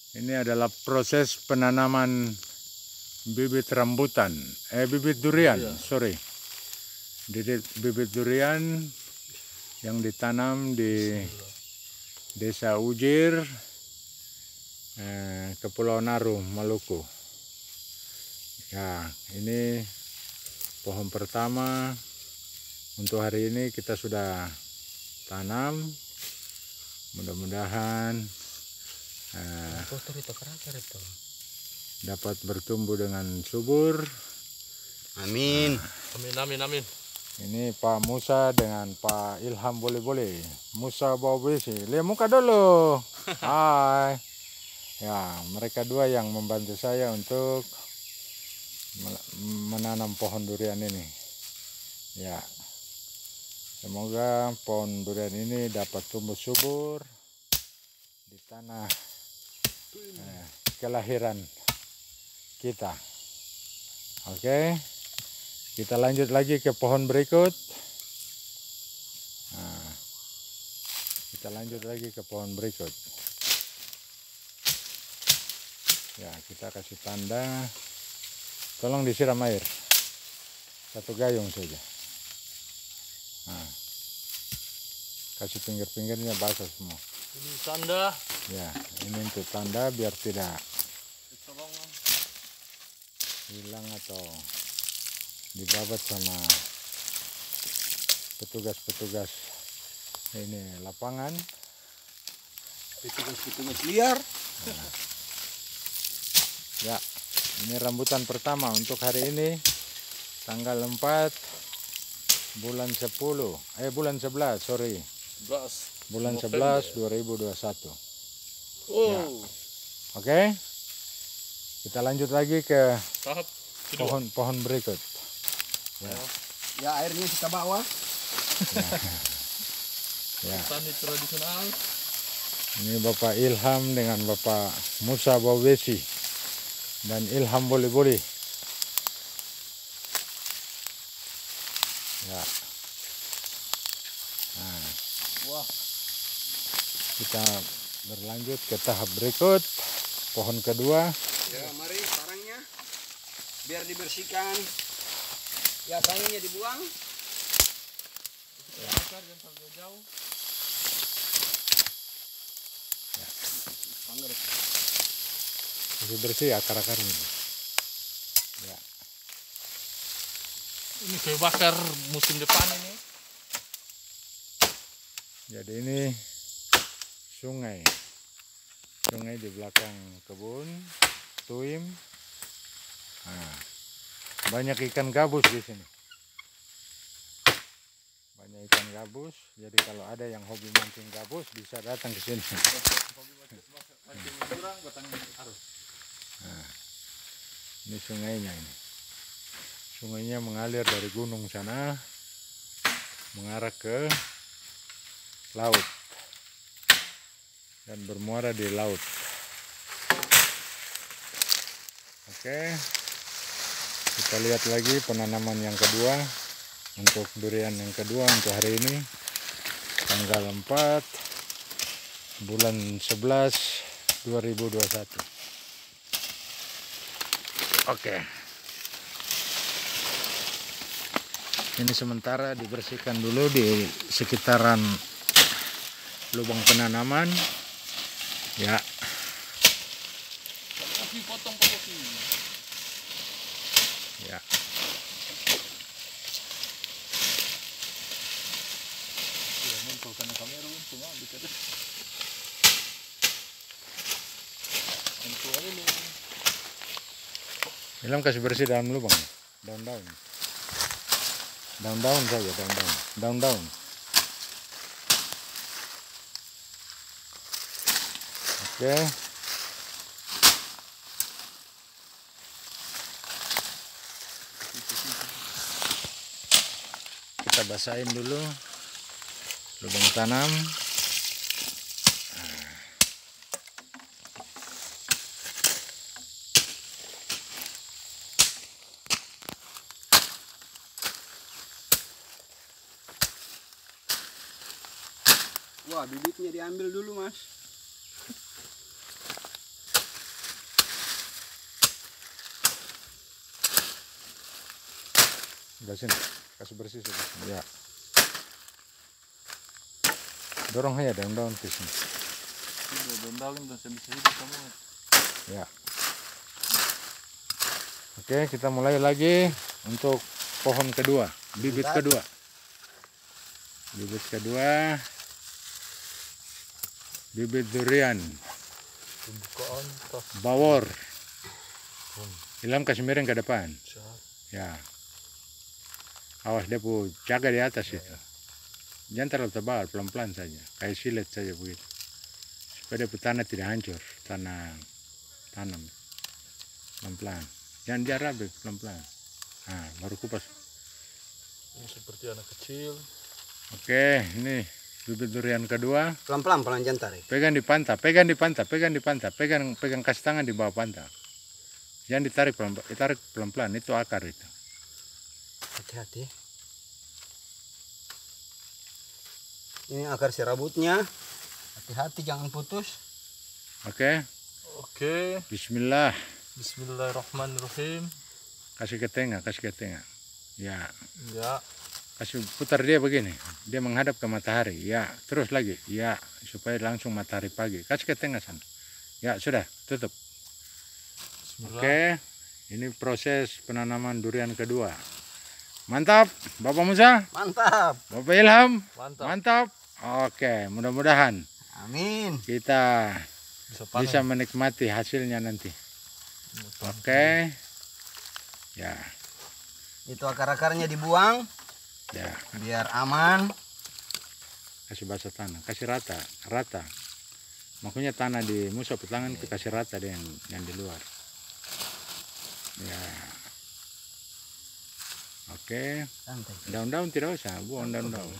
Ini adalah proses penanaman bibit rambutan, bibit durian, sorry. Bibit durian yang ditanam di Desa Ujir, Kepulauan Aru, Maluku. Ya, ini pohon pertama untuk hari ini kita sudah tanam. Mudah-mudahan dapat bertumbuh dengan subur. Amin. Amin. Ini Pak Musa dengan Pak Ilham, boleh. Musa Bawabesi, lihat muka dulu. Hai. Ya, mereka dua yang membantu saya untuk menanam pohon durian ini. Ya, semoga pohon durian ini dapat tumbuh subur di tanah kelahiran kita. Oke, kita lanjut lagi ke pohon berikut. Kita lanjut lagi ke pohon berikut. Ya, kita kasih tanda. Tolong disiram air. 1 gayung saja. Kasih pinggir-pinggirnya basah semua. Ini tanda. Ya, ini untuk tanda biar tidak hilang atau dibabat sama petugas-petugas ini lapangan. Petugas liar. Ya, ini rambutan pertama untuk hari ini, tanggal 4 bulan 11, sorry. Bulan 11 2021. Ya. Oke. Kita lanjut lagi ke Tahap pohon berikut. Ya, airnya kita bawa. Ya. Tani tradisional. Ini Bapak Ilham dengan Bapak Musa Bawabesi dan Ilham boleh. Ya. Wah. Kita berlanjut ke tahap berikut, pohon kedua. Ya, mari sarangnya biar dibersihkan. Ya, kainnya dibuang. Jauh. Masih bersih akar-akarnya. Ya. Ini kayu bakar musim depan ini. Jadi ini sungai di belakang kebun tuim. Banyak ikan gabus di sini. Jadi kalau ada yang hobi mancing gabus bisa datang ke sini. Ini sungainya ini. Sungainya mengalir dari gunung sana mengarah ke laut dan bermuara di laut. Oke, kita lihat lagi penanaman yang kedua untuk durian yang kedua untuk hari ini, tanggal 4 bulan 11 2021. Oke, ini sementara dibersihkan dulu di sekitaran lubang penanaman. Ya. Potong Ya. Ilham kasih bersih dalam lubang. Daun-daun saja, daun-daun. Oke. Kita basahin dulu lubang tanam. Wah, bibitnya diambil dulu, Mas. Udah sini, kasih bersih sudah. Ya. Dorong aja daun-daun ke sini. Udah dondalin dan bisa hidup semua. Ya. Oke, kita mulai lagi untuk pohon kedua, bibit kedua. Bibit kedua, bibit durian, Pembukaan tas. bawor. Ilham kasih miring ke depan. Ya. Awas dia jaga di atas itu. Jangan terlalu tebal, pelan-pelan saja. Kayak silet saja begitu. Supaya dia tanah tidak hancur, tanah tanam. Pelan-pelan. Jangan dia rabe, pelan-pelan. Nah, baru kupas. Ini seperti anak kecil. Oke, ini bibit durian kedua. Pelan-pelan, pelan jangan tarik. Pegang di pantat, pegang di pantat, pegang di pantat, pegang kasih tangan di bawah pantat. Jangan ditarik pelan-pelan, ditarik pelan-pelan, itu akar itu. Hati-hati. Ini akar si rambutnya. Hati-hati jangan putus. Oke, Oke. bismillah. Bismillahirrahmanirrahim. Kasih ke tengah, kasih ke tengah. Ya, Ya. kasih putar dia begini. Dia menghadap ke matahari. Ya, terus lagi. Ya, supaya langsung matahari pagi. Kasih ke tengah sana. Ya, sudah, tutup. Bismillah. Oke, ini proses penanaman durian kedua. Mantap, Bapak Musa, Mantap. Bapak Ilham, Mantap. mantap. Oke, mudah-mudahan Amin. kita Bisa panen. bisa menikmati hasilnya nanti. Oke, ya, Itu akar-akarnya dibuang ya, biar aman. kasih basah tanah, kasih rata, rata. Makanya tanah di musa petangan itu kasih rata deh yang di luar. Ya, oke. Santai. Daun-daun tidak usah, buang daun-daun.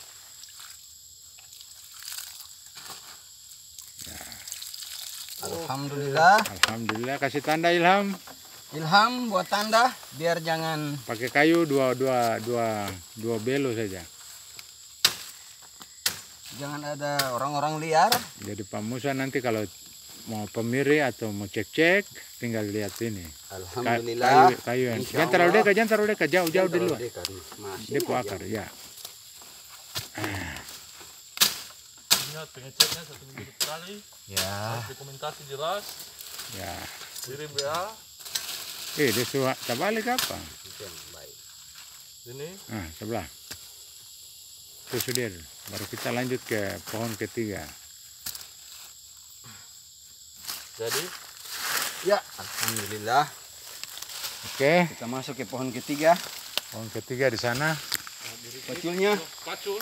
Alhamdulillah. Alhamdulillah, kasih tanda Ilham. Ilham buat tanda biar jangan Pakai kayu dua belo saja. jangan ada orang-orang liar. Jadi Pak Musa nanti kalau mau pemiri atau mau cek-cek, tinggal lihat ini. Alhamdulillah. Kayu yang Insya jangan Allah. jangan terlalu dekat, jauh di luar. Masih Dia aja. akar, ya. Ingat pengeceknya 1 minggu sekali. Ya. Dokumentasi jelas. Ya. Kirim WA. Dia sudah terbalik apa? Baik. Ini. Nah, sebelah. Itu sudah. Baru kita lanjut ke pohon ketiga. Jadi. Ya, alhamdulillah. Oke, Kita masuk ke pohon ketiga. pohon ketiga di sana. Paculnya. Pacul.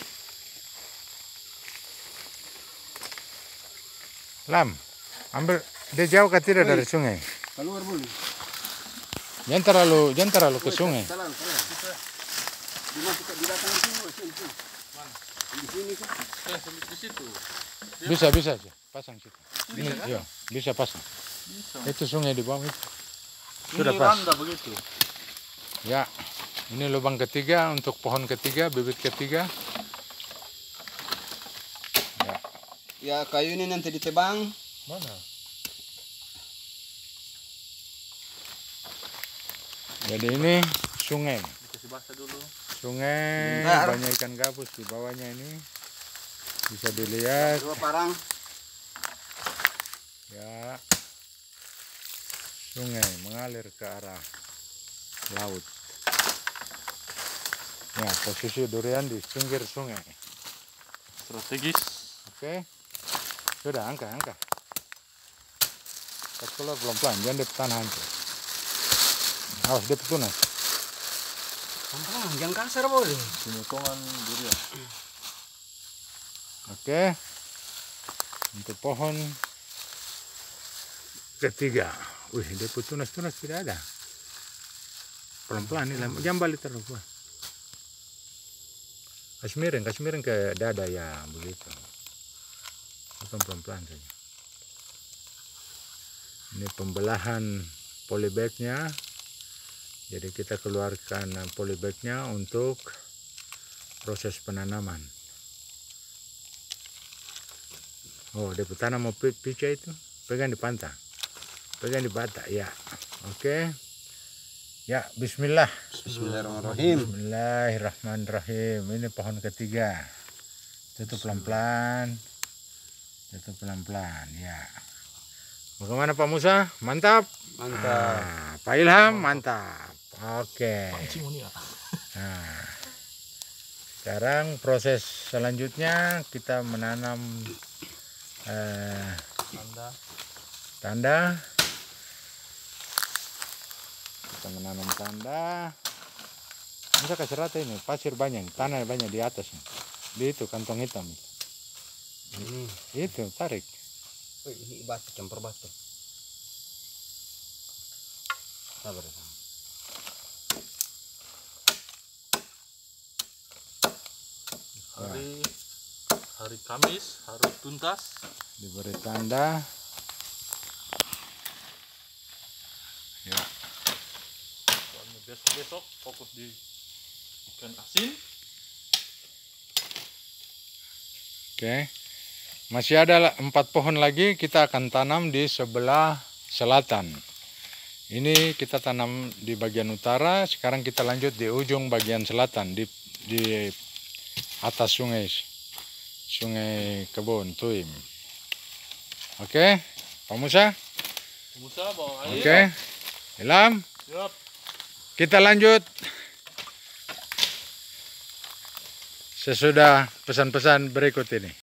Lam, ambil dia jauh ke tidak dari sungai. Keluar boleh. Jangan terlalu ke sungai. Salah. Dimasuk di belakang sini. Di sini kan. Di situ. Bisa aja. Pasang situ. Ini, ya, bisa pasang. Bisa. Itu sungai di bawah itu. Ini Sudah pas. randa begitu. Ya, ini lubang ketiga untuk pohon ketiga, bibit ketiga. Ya, Ya, kayu ini nanti ditebang. Mana? jadi ini sungai. Dikasih basah dulu. Sungai, Bentar. banyak ikan gabus di bawahnya ini. Bisa dilihat. 2 parang. Ya, sungai mengalir ke arah laut. Ya, posisi durian di pinggir sungai. Strategis. Oke, sudah angka. Pas keluar pelan-pelan, jangan di tanah hancur. Awas dia petunas. Pelan-pelan, jangan kasar boleh. Pemotongan durian. Oke, untuk pohon ketiga. Wih, dia petunas-tunas tidak ada. Pelan-pelan nih, jangan balik terus. Wah. Kasih miring ke dada ya, begitu. Potong pelan-pelan saja. Ini pembelahan polybagnya. Jadi kita keluarkan polybagnya untuk proses penanaman. Oh, dia tanam mau pica itu, pegang di pantai, pegang di bata, ya. Oke, Ya, bismillah. Bismillahirrahmanirrahim. Bismillahirrahmanirrahim. Ini pohon ketiga. Tutup pelan-pelan. Tutup pelan-pelan, ya. Bagaimana Pak Musa? Mantap? Mantap. Pak Ilham, mantap. Oke. Pancing ini ya. Nah, sekarang proses selanjutnya kita menanam tanda. Kita menanam tanda. Bisa kasih rata ini, pasir banyak, tanah banyak di atasnya. Di itu kantong hitam. Itu tarik. Ini batu, campur batu. Sabar. Hari Kamis harus tuntas. Diberi tanda. Ya. Soalnya besok fokus di ikan asin. Oke. Masih ada 4 pohon lagi kita akan tanam di sebelah selatan. Ini kita tanam di bagian utara, sekarang kita lanjut di ujung bagian selatan di atas sungai Kebon Tuim. Oke, Pak Musa. Musa bawa air. Oke. Ilham, Siap. kita lanjut sesudah pesan-pesan berikut ini.